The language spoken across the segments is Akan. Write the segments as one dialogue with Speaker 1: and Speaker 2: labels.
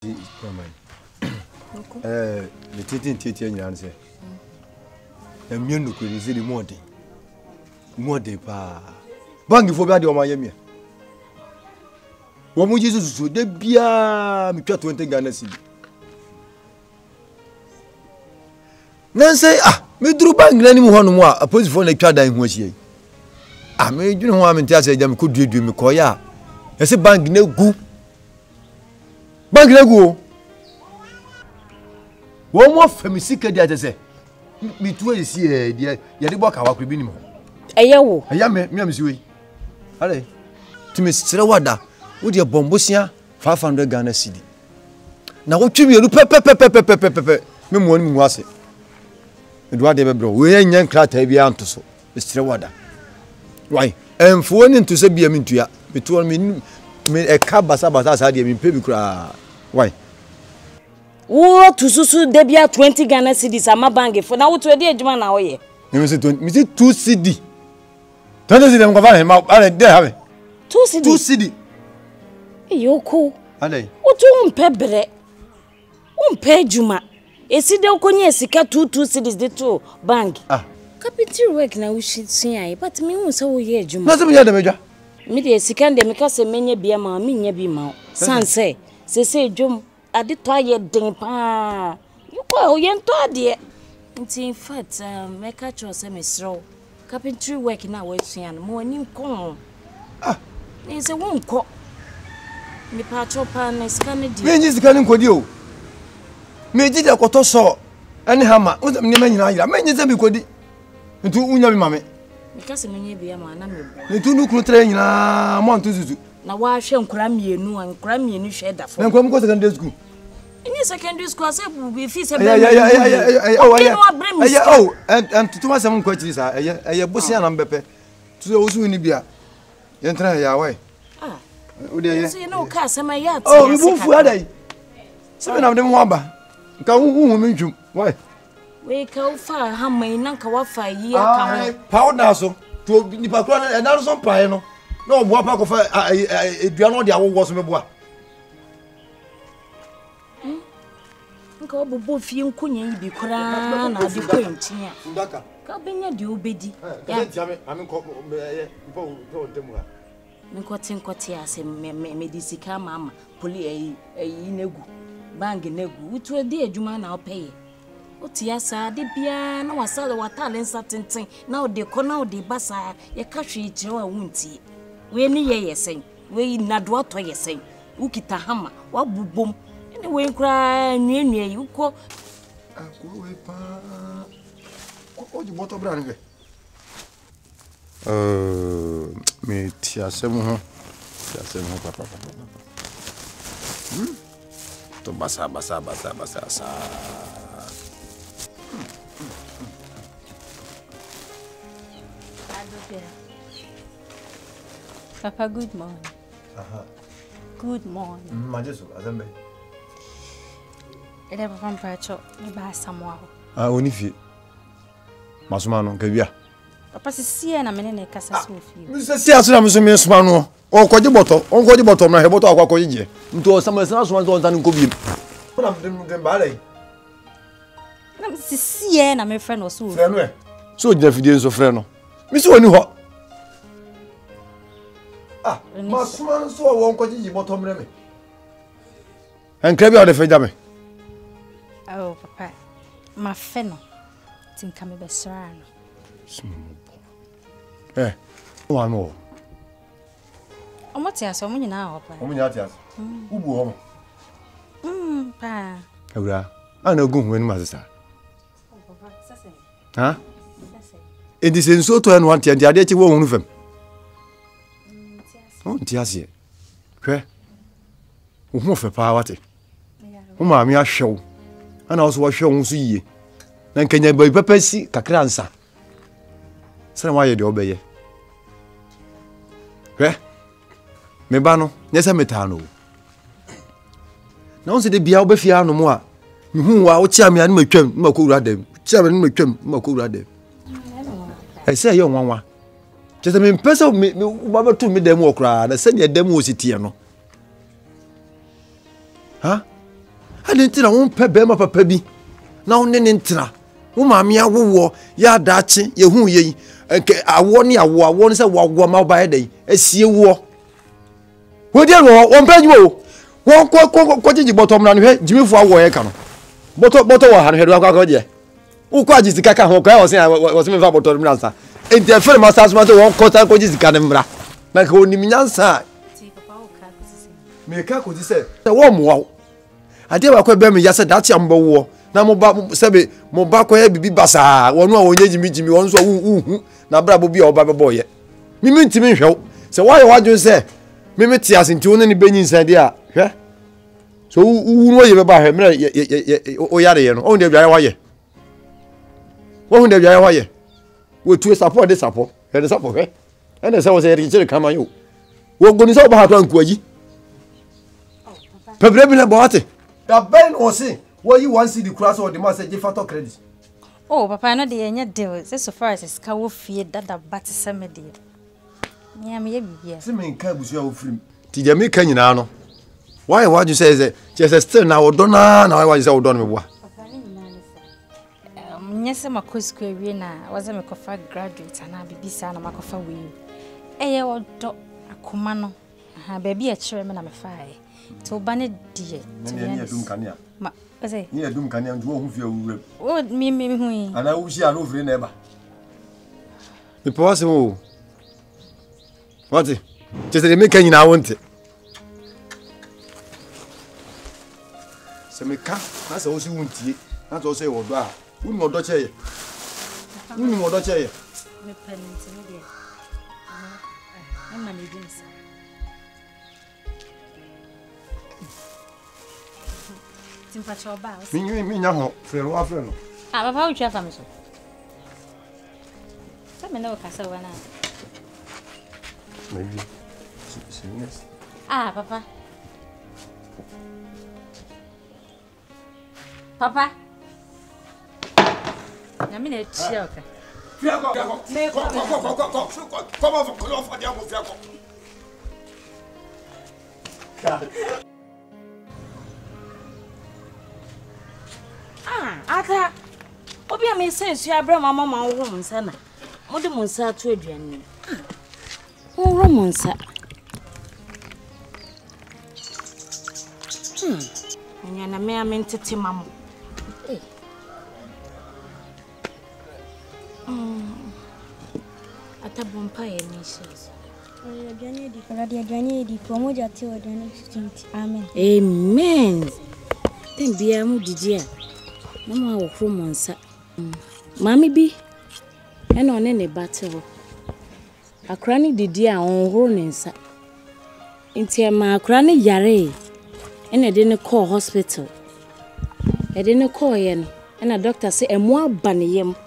Speaker 1: The titi and answer. A menu could is the more day. More day, pa. Bangi for bad on Miami. What would Jesus do? The beer, me try 20 Ghana city. Nancy, me drew bang any more. A post for a child dying was ye. I made you know how many times I could do me koya. I said, bang no go. Bang no go. One more for me, sick, I say. Me too is here, dear. You had walk our criminal.
Speaker 2: A yaw. I
Speaker 1: am me, Allez, to Miss Strawada, with your bombusia 500 Ghana city. Now, what you mean, pepper, me morning was it. Edward Ebro, we ain't young crat heavy antoso, Mr. Wada. Why, and for one to say be a mintua, between me a cab as I did in Pebicra. Why?
Speaker 2: Oh, to Susu debia 20 Ghana cities, I'm a bank for now to a dear man away.
Speaker 1: You say 2 CD. Don't see them go him out. They have it.
Speaker 2: 2 CD.
Speaker 1: 2 CD.
Speaker 2: You cool.
Speaker 1: Are they?
Speaker 2: What you pebble? Pay Juma. A city of Konya Sika 2 cities, the 2 bank. Capital work now, we should see, but me won't so ye Juma. Not the major. Media Sikan, the Mikasa many be a mammy, be mouth. San say Jum, I did try ding pa. You call young to dear. In fact, make a choice a misro. Carpentry work now, waiting and more new corn. There's a won't cook. Me patcho pan is candy. Me is canning with you. Me did a coto saw and hammer with the name. I mean, it's a big good into Unya mammy. Because me be a man. The 2 new train Montuzu. Now, why shall cram you no and cram you shed that for? And come go to the school. In your secondary school, I will be feasted. Oh, and to my some questions, I bush and bepe. To those who in Libya. Enter your way. You know, Cass, and my yacht. Oh, you move for a day. 7 of them wabba. Go meet you. Why? We go far, how may Nanka wafa ye? Powder so to the Pacron and now some piano. No, what pack of a piano, the hour was me. Go both you couldn't be crying as you point here. Cabin, you biddy. I'm cutting cotias and medicica mamma, pulley a negu, bang negu, which were dear Juman, I'll pay. Otiasa, the piano was said what talent certain thing. Now the corner de bassa, your cashy to a winty. We near saying, we not what you say. Ukita hammer, what boom. Anyway, cry near you call. What you bought a brand? Me tia seven, papa. To basa.
Speaker 3: Papa, good morning. Good morning.
Speaker 1: Majesu, Azambe.
Speaker 3: Papa Mpacho, you buy someone.
Speaker 1: Onifi. Masumano, Gabia.
Speaker 3: Papa, see, and I'm in a casa.
Speaker 1: Mr. Siasam, Miss Mano, or Codiboto, my Heboto, or Codige. Into some else one than Gobi. What of them ballet?
Speaker 3: See, and I'm a friend or so.
Speaker 1: So, Jeffy of Freno. Miss Onuho. Masman so won't Codigi bottom remy. And Crabby out the Fedame.
Speaker 3: Oh, Papa, my fennel. Think I'm a best
Speaker 1: one more.
Speaker 3: Oh, what's your so many now?
Speaker 1: Who
Speaker 3: Pa.
Speaker 1: I know good when master. Huh? It is in so to and 1 year, the idea one of them. Oh, Tiasie. Where? Who for power? Whom I may show. And also was shown see. Then can you buy pepper see Cacransa? Say why you obey. Where? Mebano, yes, I'm metano. Now, say the Biabefia no more. Who are Chammy and McCrum, Makura them. Chairman McCrum, Makura them. I say, young one. Just a mean person, me, Baba to me them walk crowd. I said, your demo was it here, no? Huh? ntina wo pɛ bɛma papa bi na wo ne ntina wo maame awowo ya daache ye hu ye nke awo ne awo ne se wawo ma ba yedai asie wo wo dia wo pɛ djuma wo ko jiji bottom na hwe jimifo awo ye ka no boto wo ha no hwe do akwa je wo kwa jisi kaka ho kwa wo se me fa bottom na nsa enti afere ma sa so ma wo ko jisi ka ne mra na ka oni minyansa me ka ko se wo mo ade ba ko be me yase daache ambo wo na mo ba sebe mo ba ko ye bibi basa wonu a wonye jimi won so hu na bra bo bi a oba bebo ye mimi ntimi hwew se wa ye wadun se mimi ti asinti won ne benyin san de a hwe so wu no ye be ba hwe me o yare ye no o de bia wa ye wo hu de bia wa ye wo tu support de support he de support hwe ene se wo se ye kire kama yo wo goni se oba ha to anku aji pebre bi na bo ate da ben o se what you want see the class or the master give for credit?
Speaker 3: Oh, Papa, I know the end deal. So far as it's cow fear that the bat is some deal. Yeah, maybe yes.
Speaker 1: Some in cabs you are free. Did you make any now? Why what you say is just still now donna now I was all done with what?
Speaker 3: Yes, I'm a course query now. I was a Macofa graduate and I'll be beside a Macofa will. Eh, old dog, a commano. Baby, a chairman, I'm a fire. To Bannet dear. Ma say
Speaker 1: ni adum kan yan duo hu fi awure
Speaker 3: o mi hu
Speaker 1: ana wo hia no ofre na eba me pause mo what just dey make nyina wonte se me ka na se wo si wuntie na to se wo do a wuni mo do cheye
Speaker 3: me penance me dey e ma ne jinsa Simpatia ba.
Speaker 1: Mi nya ho frelo wa frelo.
Speaker 3: Ah, Papa, you try for me so. Tell me no kasa wana.
Speaker 1: Maybe. Serious.
Speaker 3: Ah, Papa. Papa. Na mi na chia ka.
Speaker 1: Fiako. Come on for dia mo fiako.
Speaker 2: Ata obi a me sense ya bra mama ma wo nsa na mo de mo nsa to aduane wo ro mo nsa anya na me amentete mamo ata bompa ye ni shes
Speaker 4: aduane di promoja ti aduane student amen
Speaker 2: amen tembia mu didi a Mama wo kro monsa. Mami bi ena one ne bate ho. Akra ne didi a onhoro ne nsa. Nti ma akra ne yare ena de ne call hospital. E de ne call ye no. Ena doctor say emu aba ne yem.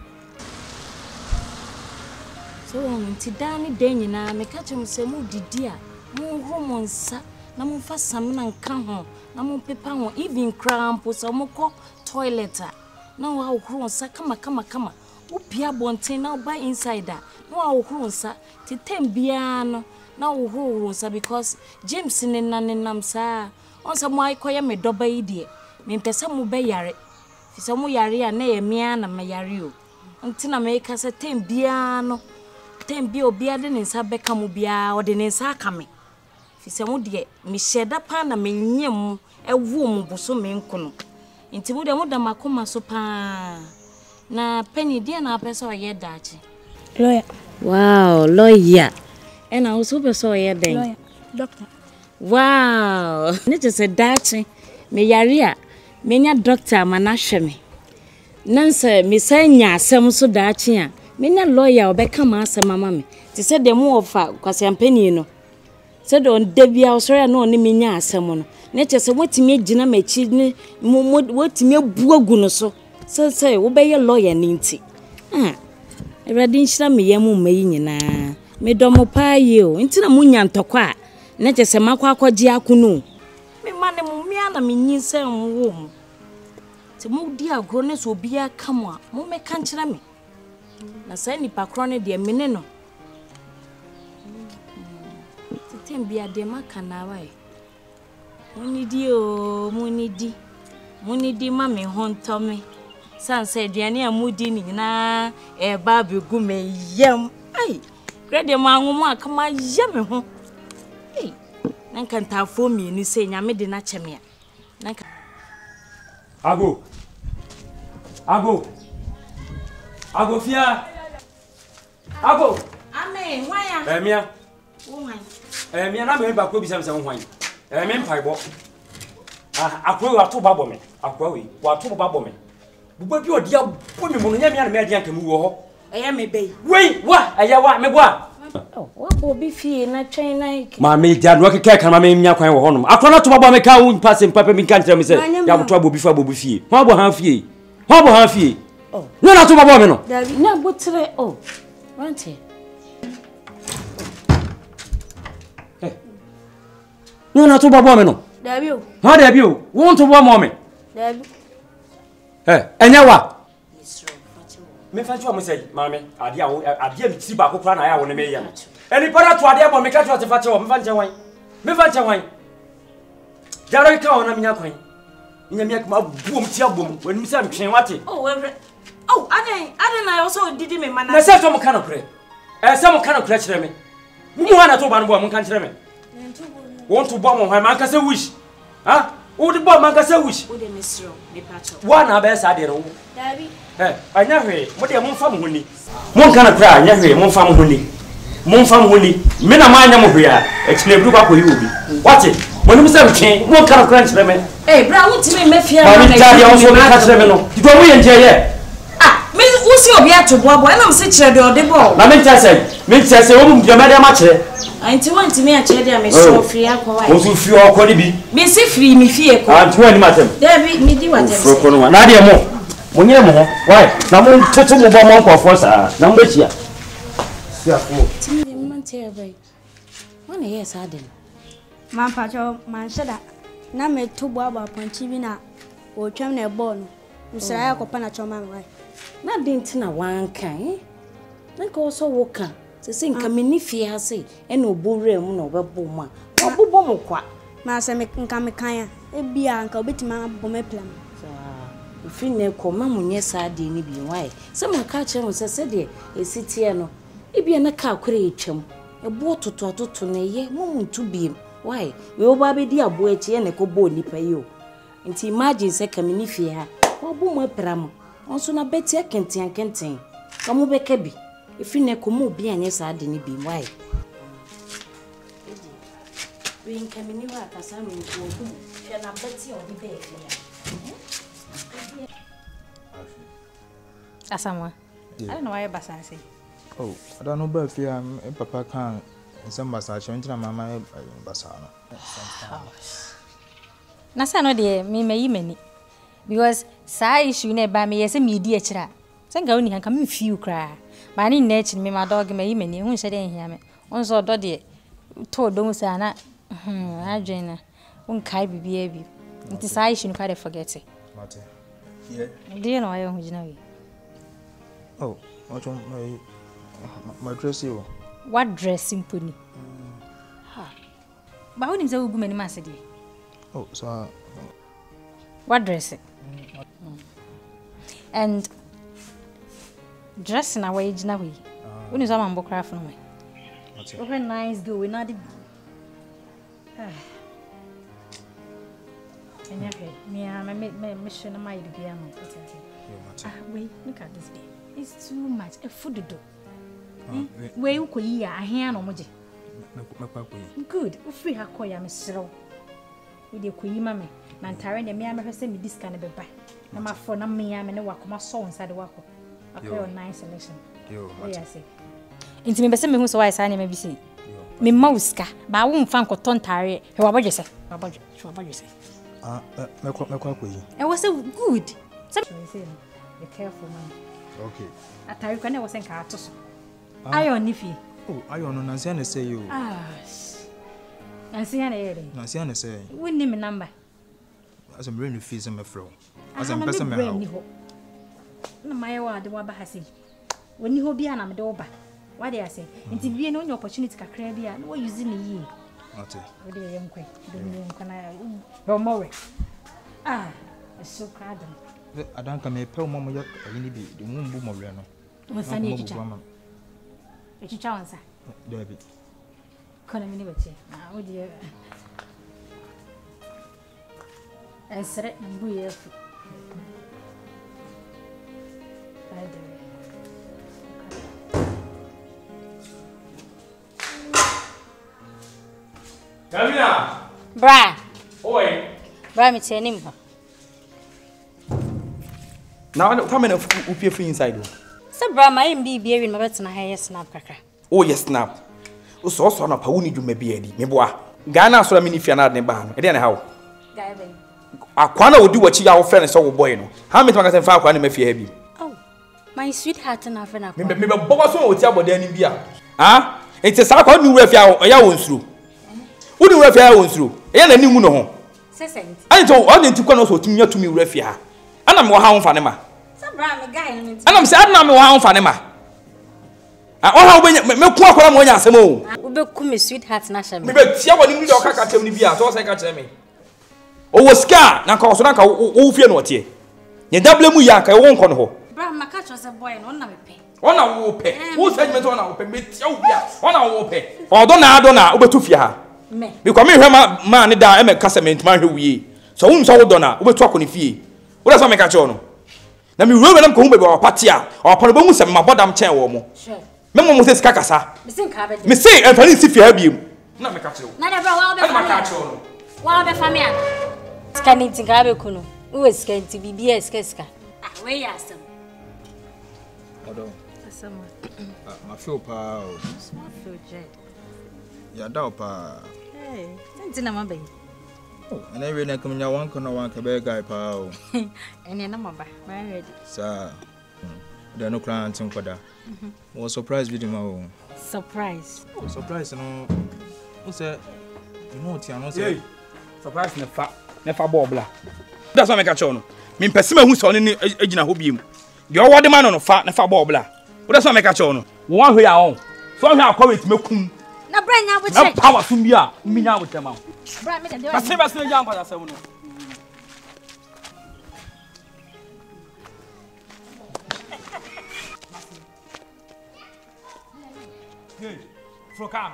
Speaker 2: So nti da ne den nyina me ka chem se mu didi a monhoro monsa na monfa sam na nka ho na monpepa ho even cramp so moko toilet na wa okuru nsa kama wo bia bonten na ba inside na wa okuru nsa titem bia no na wo horo nsa because James ne nanenam sa onsa mo aikoye me doba yi de me mpesa mo be yare fisa mo yare a na ye mia na me yare o nti na me ka se tem bia no tem bia obia de ne nsa beka mo bia o de ne nsa aka me fisa mo de me sheda pa na me nyem ewu mo buso me nkono nti mu de mu da makoma so pa na penny dia na pesa o ye dachi
Speaker 4: lawyer
Speaker 2: wow lawyer and also pesa o ye den
Speaker 4: lawyer doctor
Speaker 2: wow ne just a dachi me yare a me nya doctor mana hwe me nanse me sanya asem so dachi a me nya lawyer obeka ma asem mama me ti se de mu ofa kwase penny no se don debia o sori na oni me nya asem no ne chese wotimi agina machi ne wotimi abuagu no so se wo be ye lawyer ninti Ewrade nhyira me yam mayi nyina me domo pa ye o nti na munya ntokwa ne chese makwa akwaji akunu me mane mu mia na me nyinse nwo mu ti mu di agro ne so bia kamwa mu me kankyira me na sai ni pakro ne de mene no titem bia de makana wai munidi o munidi Muni di mami hontomi. San said Diani a moody na a baby gume yam. Ay, grade your man, come my yam. Hey, nan can tell for me, and you say, I made the nachamia.
Speaker 5: Ago, Fia. Ago,
Speaker 2: Amen, why?
Speaker 5: Emia, Emia, I'm going back to some wine. Emia, Pibo. I grow up to bubble me. I grow what to bubble me. But you are dear women, Yamian Median can move. I am a bay. Wait, what? I want me what?
Speaker 2: Oh, what will be fee in a train like
Speaker 5: Mammy, Dad, work a cake, and I mean, Yakan. I cannot to Baba make out passing Papa can't tell me, say, you have trouble before Bobby fee. How about half ye? How about half ye? Oh, no, not to Baba.
Speaker 2: No, but today, oh, want he?
Speaker 5: No, not to Baba.
Speaker 4: Debut.
Speaker 5: How dare you? Want to one moment?
Speaker 4: Debut.
Speaker 5: Eh, and you what? Me fancy what me say, mammy. I didn't see back up I want to make you. Any part to idea about me catch what the father of me fancy wine. Me fancy wine. Jarry count on me, queen. In a make my boom, tia boom, when Miss Sam came what it.
Speaker 2: Oh, I also did me, man.
Speaker 5: I said some kind of cray. Some kind of clutch me. You want to talk about can't me. Want to bomb on her man, say wish. Huh? Who the bomb man say wish?
Speaker 2: Who the miss you?
Speaker 5: One of us I did.
Speaker 4: Debbie.
Speaker 5: I never heard. What they won't farm honey. One kind of cry, never won't farm honey. Moon farm honey. Men are my number here. Explain blue back where you will be. Watch it. When you say what kind of crunch lemon? Hey, Brown, to me, Mefia. I also catch lemon. You don't win, Jay. Ah, Miss Lucy will be at to Bob when I'm sitting at the ball. I meant to say, your madam match. I want to me a cheddar, Miss Sophia. Also, if you are calling me, Miss Free me fear. I'm 20 madam. Debbie, me do what Nadia more. When you're more, why? Now, total bomb of us are number here.
Speaker 2: One years I didn't.
Speaker 4: Man, Pacho, man, said that. Now, me 2 bob upon Chivina or Chamner Bon. Mr. Ayakopana Choma.
Speaker 2: Not didn't know one kind. Like also walker. To sing Caminifi has say, and no bull realm no boma. Or Bobomoqua. Master Mekaya, a beer uncle bit my bomeplam. If you know, come, yes, I didn't be why. Some catcher was a city, a citiano. It be an account creation. A boat to toto to nay, moment to be. Why? We all baby dear boy, and a cobo nipper you. And imagine second minifia, or boom a pram. Also, na betty a kenting. Come over cabby. If you know, come be an yes, I didn't be why. We can be near a son who shall not betty or be there.
Speaker 3: Asamoah, I don't know why Basa say.
Speaker 6: Oh, I don't know about fear. Papa can't. Some massage, and Mamma Basana.
Speaker 3: Nasa no dear, me may many. Because Sai issue never me as a media chra. Send only can come in few cry. My in nature, me, my dog may many, who said in him. On so doddy told don't say, I Jane, won't kai be baby. It is I shouldn't quite forget it. Do you know I originally?
Speaker 6: Oh, my dress you.
Speaker 3: What dressing pony? But who is a woman massady?
Speaker 6: Oh, so
Speaker 3: what dressing? And dressing away now. When is our book craft from me? Very nice, go. We're not. Me, my mission, my piano. Wait, look at this day. It's too much. A food do. Where you could hear a hand on Moji. Good. Free her coy, I'm so. With your queen, mammy. Nantaran and me, I'm send me this kind of a buy. No, my phone, I'm me, I'm in a walk, my soul inside the walk. A very nice selection. I say. Into me, but who's why I sign maybe see. Me mouska, but I won't find cotton tire. How about you say? How about you say? It was so good. Be careful, man.
Speaker 6: Okay.
Speaker 3: At I can never send cartos. I on Niffy.
Speaker 6: Oh, I don't know. Nancy say you.
Speaker 3: Nancy and
Speaker 6: Nancy say.
Speaker 3: Wouldn't name a number.
Speaker 6: As I'm bringing fees in my fro.
Speaker 3: As I'm person. No, my word, the Wabba has seen. When you be an Amadoba. What do I say? And to be an opportunity to credit, and what using a year. What do you young quick? Don't can I? More. So crowded.
Speaker 6: I don't come a pill, Mamma, you be the moon boom of Reno.
Speaker 3: What's I need to it's a chance.
Speaker 6: David.
Speaker 3: Couldn't minute. Oh dear. I said it and we
Speaker 5: Camila!
Speaker 3: Bra!
Speaker 5: Oi!
Speaker 3: Bra, me tell him.
Speaker 5: Now, come in a whoop inside.
Speaker 3: So, Bra, my MB in my bed and I hair snap cracker.
Speaker 5: Oh, yes, snap. Oh, so son of Pauni, you may be a Meboa. Ghana, so many if you're not in the barn. I don't know how. Aquana will do what you are friends so boy. How many times I found one if you have
Speaker 3: Oh, my sweetheart and our friend.
Speaker 5: Maybe Boba will tell what any beer. Ah, it's a Saka new refuge or your through. Who do refuge through? And new moon. I told all the two corners to me refuge. And I'm one fanema. And I'm sad now, one fanema. I all when me walk on one yasemo.
Speaker 3: We become sweetheart national.
Speaker 5: Maybe Tia when you can't tell me, so I can't tell me. Oh, scar, now cause Naka, oh, fear not ye. Ye double muyak, I won't con ho.
Speaker 3: Bra, my catch was a boy and one of pay.
Speaker 5: One hour will pay. Who said me on our pay? 1 hour will pay. Or donna, over to Fia. Because me, man, da, I'm a casament, my who so whom so donna, over talk on the fee. What does I make a chon? Now me roll them come over patia, or upon the bones of my bottom chair or more. Sure. Member Moses Cacasa. Me say, and for if you have you. Not make a chon. Not a bro,
Speaker 3: Well, the family. Scanning to Gabecuno. Who is going to be Skeska? Where you ask them?
Speaker 6: Although, my feel power. Ya daupa.
Speaker 3: Hey, send my baby.
Speaker 6: Oh, and I really come in one corner one cabe guy power.
Speaker 3: And then I'm ready.
Speaker 6: Sir, there are no clients in Koda. Was surprised with him.
Speaker 3: Surprise.
Speaker 6: Surprise, no. What's that? You know, Tiano,
Speaker 5: surprise never bobla. That's why I catch on. Me person who's on in Ejina Hobium. The old man on a fat never bobla. That's why I catch on. One way on. So I'm call it Mekun.
Speaker 3: Now, Brian, now with
Speaker 5: power Sumbia, me now with them out.
Speaker 3: I
Speaker 5: say, I say, young, but I say, hey, Frocam.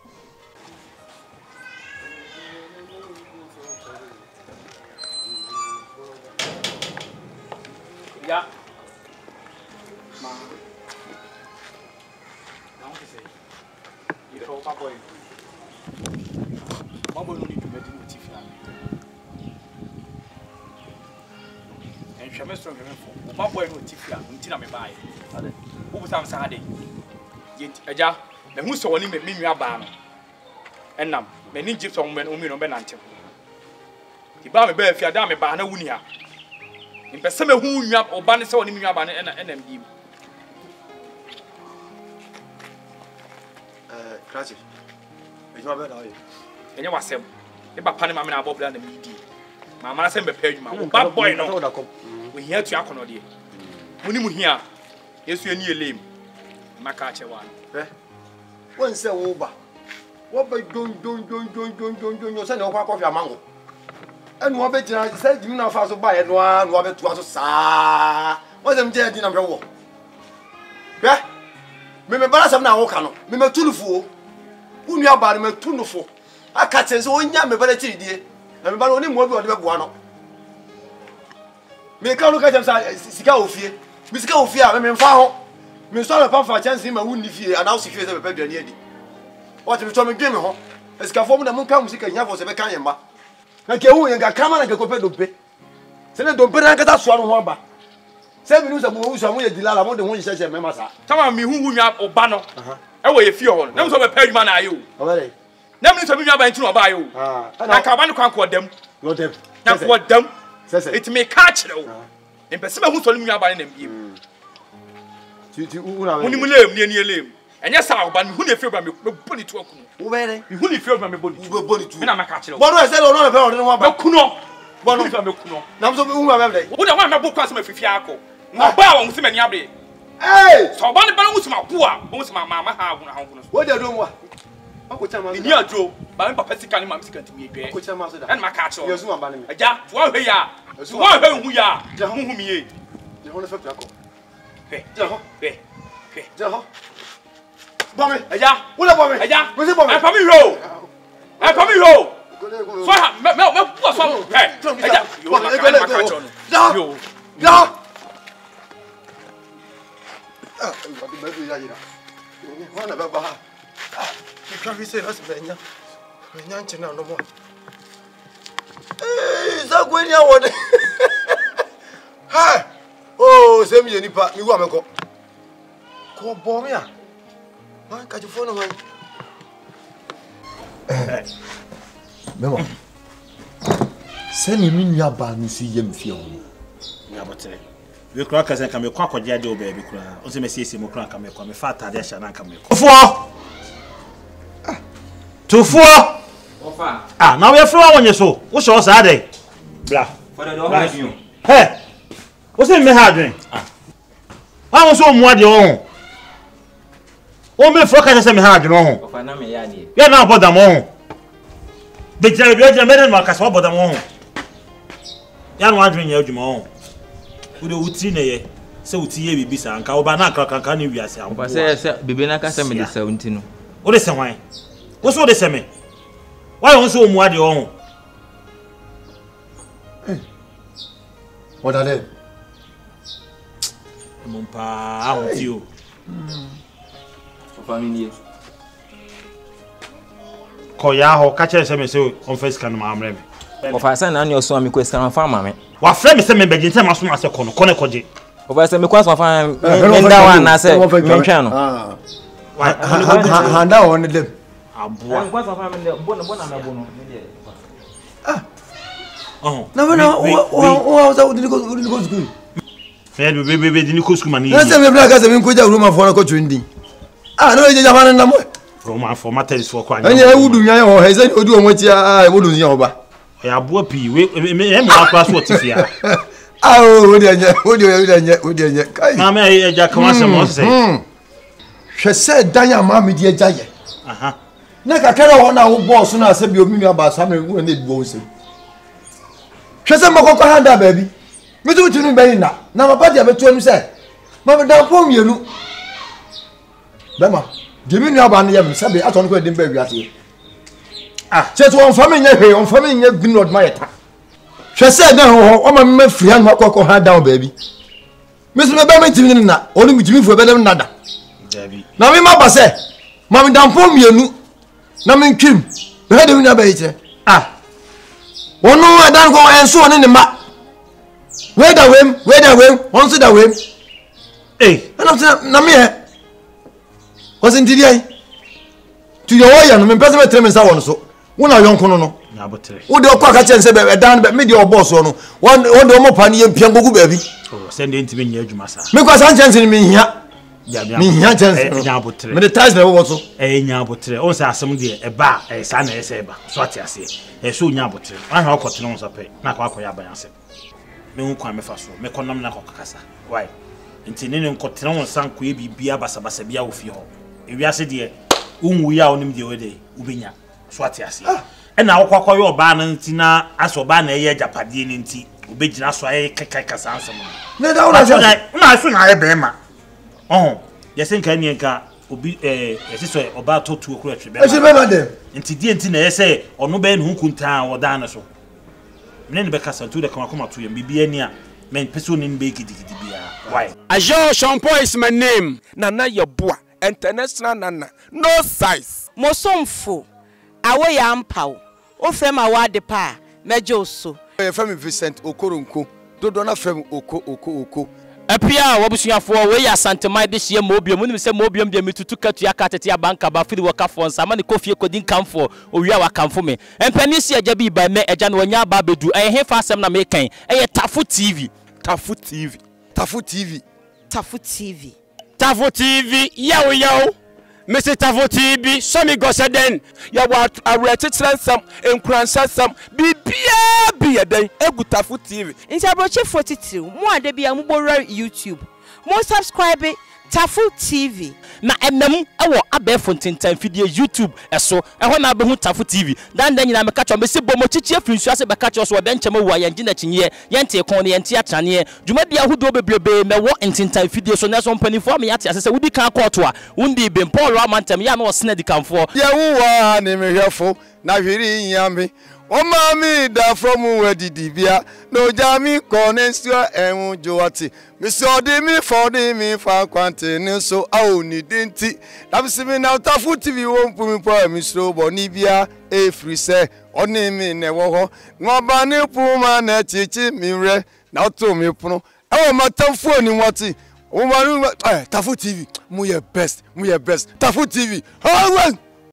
Speaker 5: Yeah. Ma. Não sei. E pro papo. Papo não me mete no tifia. En chame strong me fo. O papo no tifia, ntina me bae. Ade. O butam sa ade. Yenti aja, me hu so woni me nua ba no. Enam, me ni gypso mo me no be nante. Ti ba me ba afia da me ba na wuni ha. Impese me hu nwa oba ne se woni nwa ba ne enam bi.
Speaker 1: Krachi. E jwa be da ye.
Speaker 5: Enye wasem. E ba pane ma me na abobla na mi di. Mama na se me pa adwuma. O ba boy no. We here to akono de. Muni mu hia. Yesu ani elem. Maka ache wa.
Speaker 1: Won se wo ba. Wo ba don yo se ne o kwa coffee amango. Enu obe jina se jimi na fa so ba ye no a no obe to aso sa. Wo se mje di na mhwe wo. Me bara sam na wo ka no. Me tunufu. Unu aba me tunufu. Aka chen se onya me bara chiridie. Na me bara oni mo bi ode be boa no. Me ka no ka chen sa sika ofie. Me sika ofie a me mfa ho. Me so na pamfa chance ma wuni fie ana o sifie se be padua ne adi. What me to me game ho. Esika fo mu na munka musika nya fo se be kan yemba. Na ke hu yenga kama na ke kope dompe. Se ne dompe na nkata so no ho ba. Se me nu se mo hu so mo ye dilala mo de ho nhyehyɛ me masa.
Speaker 5: Tama me hu nwa oba no. E wo ye fie ho no. Na mo so be paduma na ayo.
Speaker 1: Obere.
Speaker 5: Na me so me nwa ba ntinu oba ayo. Na ka ba no kwan ko dam.
Speaker 1: No dem.
Speaker 5: Na ko dam.
Speaker 1: Sese.
Speaker 5: It me catch no. Impese me hu so me nwa ba ne nam bi.
Speaker 1: Ti una
Speaker 5: Muni mulem ni elem. Enye sa oba me hu ne fie ba me boni to akunu.
Speaker 1: Obere.
Speaker 5: Me hu ne fie ba me boni.
Speaker 1: Ube boni tu.
Speaker 5: Me na maka kire.
Speaker 1: Bono se lo no le pe ode no ba.
Speaker 5: Me kuno. Bono so me kuno.
Speaker 1: Na so hu ba be.
Speaker 5: Wo da wa me bo kwa so me fifia akọ. Na ba wa musi me ni abre.
Speaker 1: Hey!
Speaker 5: So ba ne ba musi ma ku a, musi ma mama ha hu na hu no.
Speaker 1: Wo de do mo a. Ako chama.
Speaker 5: Ni adwo.
Speaker 7: ba papa sika ni mam sika ntimi edwe
Speaker 1: ko chama so da
Speaker 7: en maka cho
Speaker 1: yesu amba ne
Speaker 7: aja to wa hwe ya to wa hwe hu ya hu mi ye
Speaker 1: je ho na fa pia ko
Speaker 7: he
Speaker 1: je ho je ho bome
Speaker 7: aja
Speaker 1: wala bome
Speaker 7: aja
Speaker 1: ko se bome
Speaker 7: e pa mi ho so ha me po so he aja yo maka cho no yo
Speaker 1: ya ah ba du ya ira wana baba ka fi se rasu benya benya nchina no mo za gweni awode ha oh se mi nipa mi wa meko ko bo mi a man ka ju phone ho memo se ni mi nya ba ni si yem fi ho
Speaker 5: nya botere we kura ka se ka me kwa kwaje ade o ba bi kura o se me siesie mo kura ka me kwa me fa atade a sha na ka me kwa Tufuo.
Speaker 7: Ofa.
Speaker 5: Ah, na we fro wonye so. Wo sho sa ade. Bla.
Speaker 7: For the door you.
Speaker 5: Hey. Wo se me ha adwen. Ah. Wa wo so mu ade o. O me fro ka se me ha adwen o.
Speaker 7: Ofa na me ya de.
Speaker 5: Ya na boda mo ho. Be jira me na ka so boda mo ho. Ya no adwen ya adwuma ho. Wo de wuti na ye. Se wuti ye bibi sa nka wo ba na kankan ni wiase am.
Speaker 7: Ofa se bibi na ka se me de sa unti no.
Speaker 5: Wo de se hwan? Wo so de se me? Why won so mu ade o?
Speaker 1: What are they?
Speaker 5: Mumpa ahoti o.
Speaker 7: For family.
Speaker 5: Ko ya ho ka chere se me se on face kan ma amre me.
Speaker 7: Ofa se na nyo so am ko eskan fa ma me.
Speaker 5: Wa frɛ me se me begin se ma so na se kono kono koje.
Speaker 7: Ofa se me kwa so fa me nda wa na se me twa no.
Speaker 1: Ah.
Speaker 5: Handa on dem. Aboa.
Speaker 7: Kwa so fa me bona na bono.
Speaker 1: Ah.
Speaker 5: Oh.
Speaker 1: Na wa za udini ko school.
Speaker 5: Fe be dini ko school mani.
Speaker 1: Na se me bra ka se me ko ja Roma fo na ko twindi. Ah, no je jamana na mo.
Speaker 5: Roma fo matters fo kwa anya.
Speaker 1: Anya wudu nyan ho he se odi o mo ti ah wudu nyan ho ba.
Speaker 5: Ya aboa pi we me akwa so tifia.
Speaker 1: Ah o odi anya kai.
Speaker 5: Ma me eja kan wa se mo se.
Speaker 1: Hwe se dan ya ma me di eja ye.
Speaker 5: Aha.
Speaker 1: Na kakara ho na wo boss na se bi omi mi aba sa me wo na eduwo se. Hwe se makoko handa baby. Me tu tunu be na ma ba dia betu anu se. Ma me dan pom yenu. Bema, de mi nu aba na ye me se be ato no ko edin ba wiase. Ah, che to on fa me nya hwe, on fa me nya gnod ma yeta. Hwe se dan ho o ma me free an makoko handa baby. Me se me ba me timi na, oni mi timi fu be dem nada.
Speaker 5: Jabi.
Speaker 1: Na me ma ba se, ma me dan pom yenu. Na me ntwim. Be de mi na ba yete. Ah. Wono adan ko enso ne ma. Where the wem, once the wem.
Speaker 5: Eh,
Speaker 1: and I'm na me. Wasn't it? To your way, and me person tremen sa won so. Wona yon kono no.
Speaker 5: na botre.
Speaker 1: Wo de okwa ka chen se be dan be me de boss no. Won de mo pa ne yempia gogu baabi.
Speaker 5: Oh, send ntimi nya adwuma sa.
Speaker 1: Me kwa san chen se me hia.
Speaker 5: Me
Speaker 1: hia chen se.
Speaker 5: Nya botre.
Speaker 1: Me de ties na wo so.
Speaker 5: Nya botre. On sa asem de e ba sa na ese ba. So ati ase. So nya botre. An ha okote no so pe. Na kwa akoya ban ase. Me hu kwa me fa so. Me konam na kokakasa. Why? Nti ne nkote no san ko e bibia basabasa bia wo fi ho. Ewiase de unwu ya onim de wede ubenya. So ati ase. E na akwakwa yo ba na nti na aso ba na eye japade ni nti obegina so aye kekai kasa ansem.
Speaker 1: Ne da wona so.
Speaker 5: Na so na aye be ma. Oh, yesi nka ni nka obi yesi so oba to tu okura twebe.
Speaker 1: E se be ma dem.
Speaker 5: Nti die nti na yesi ono be ne hukunta woda na so. Me ne be kasa tu de kama to yem bibia ni a men person ni be gidigidi bia. Why?
Speaker 8: Ajo Shampoo is my name. Nana Yeboa, international nana. No size.
Speaker 9: Mosomfo. Awe ya mpaw. O frem awade pa. Mejo so.
Speaker 1: E frem Vincent Okoronko. Dodo na frem Oko.
Speaker 9: Apia wabusuafo we ya santemai de hie mobium nim se mobium de mitutu katu ya katete abanka ba firi waka fo nsa ma ne kofie kodin kamfo owia wakamfo me empani si eja bi ba me eja no nya ba bedu he fa asem na me kan Tafu TV.
Speaker 8: Tafu TV.
Speaker 9: Tafu TV. Tafu TV.
Speaker 8: Tafu TV. Yo. Mr. Tafu TV. Somi Goseden. Ya wa aretetre nsam enkransa sam bibia den egu Tafu TV.
Speaker 9: Nti abroche 42 mo ade bia mo borra YouTube. Mo subscribe
Speaker 10: Tafu TV.
Speaker 9: Na enam ewo abefo ntintan fidie YouTube eso eho na abehu Tafu TV dan nyina me kacho me se bomo chichi afrinsu ase be kacho so de nchema wa yanje na chinye yente kon ne yente atane dwumadi ahodo bebrebe me wo ntintan fidie so na so mpanifo me yate ase se wudi kan koto a wundi ben Paul Amantem ya na osena dikanfo
Speaker 11: ye wuwa ne mehwefo na hwiri nyame o mami da from wedidibia no jami konensio enwu joati mi so de mi for de mi fa kwantene so awo ni denti na bisimi na Tafu TV won pumi po mi so bo ni bia e free se oni mi ne wo ho ngoba ni puma na chichi mi re na to mi puno e ma tamfo ni wati o ma Tafu TV mu ye best Tafu TV